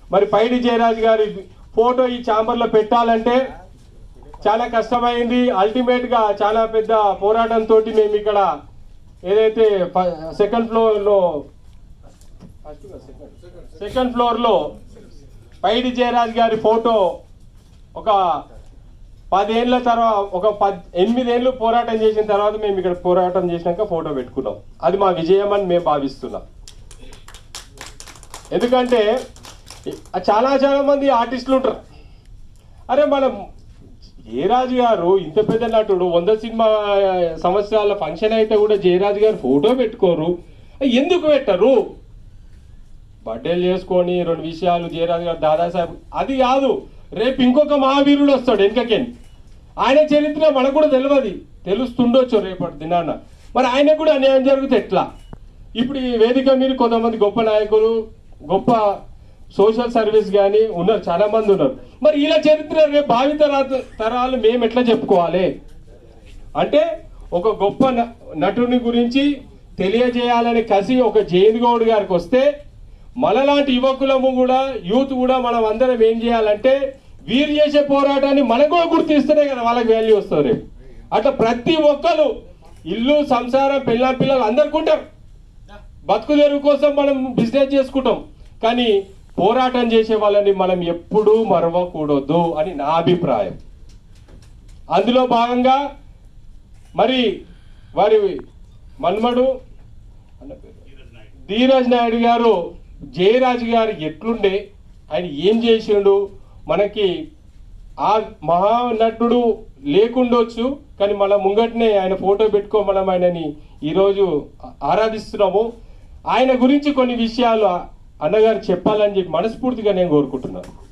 మరి పైడి జయరాజ్ గారి ఫోటో ఈ ఛాంబర్లో పెట్టాలంటే చాలా కష్టమైంది. అల్టిమేట్గా చాలా పెద్ద పోరాటంతో మేము ఇక్కడ ఏదైతే సెకండ్ ఫ్లోర్లో పైడి జయరాజ్ గారి ఫోటో ఒక 10 ఏళ్ళ తర్వాత 8 ఏళ్ళు పోరాటం చేసిన తర్వాత మేము ఇక్కడ పోరాటం చేసినాక ఫోటో పెట్టుకున్నాం. అది మా విజయం అని మేము భావిస్తున్నాం. ఎందుకంటే చాలా మంది ఆర్టిస్టులు ఉంటారు. అరే మనం జయరాజ్ గారు ఇంత పెద్ద నటుడు 100 సినిమా సంవత్సరాల ఫంక్షన్ అయితే కూడా జయరాజ్ గారు ఫోటో పెట్టుకోరు, ఎందుకు పెట్టరు? బర్త్డేలు చేసుకొని 2 విషయాలు జయరాజ్ గారు దాదాసాహెబ్ అది కాదు, రేపు ఇంకొక మహావీరుడు వస్తాడు వెనుకకేని, ఆయన చరిత్ర మనకు కూడా తెలుస్తుండొచ్చు రేపటి దినాన. మరి ఆయనకు కూడా అన్యాయం జరిగితే ఎట్లా? ఇప్పుడు ఈ వేదిక మీరు కొంతమంది గొప్ప నాయకులు, గొప్ప సోషల్ సర్వీస్ కానీ ఉన్నారు, చాలా మంది ఉన్నారు. మరి ఇలా చరిత్ర రేపు భావి తరాలు మేము ఎట్లా చెప్పుకోవాలి? అంటే ఒక గొప్ప నటుని గురించి తెలియజేయాలని కసి ఒక జయంత్ గౌడ్ గారికి వస్తే, మనలాంటి యువకులము కూడా యూత్ కూడా మనం అందరం ఏం చేయాలంటే వీరు చేసే పోరాటాన్ని మనకు కూడా గుర్తిస్తేనే కదా వాళ్ళకి వాల్యూ వస్తుంది రేపు. అట్లా ప్రతి ఒక్కరు ఇల్లు సంసారం పిల్లలు అందరికీ ఉంటారు. బతుకు తెరువు కోసం మనం బిజినెస్ చేసుకుంటాం, కానీ పోరాటం చేసే వాళ్ళని మనం ఎప్పుడూ మరవకూడదు అని నా అభిప్రాయం. అందులో భాగంగా మరి వారి మన్మడు ధీరజ్ నాయుడు గారు జయరాజ్ గారు ఎట్లుండే, ఆయన ఏం చేసిండు, మనకి ఆ మహానటుడు లేకుండొచ్చు, కానీ మన ముంగటనే ఆయన ఫోటో పెట్టుకో మనం ఆయనని ఈరోజు ఆరాధిస్తున్నాము. ఆయన గురించి కొన్ని విషయాలు అన్నగారు చెప్పాలని చెప్పి మనస్ఫూర్తిగా నేను కోరుకుంటున్నాను.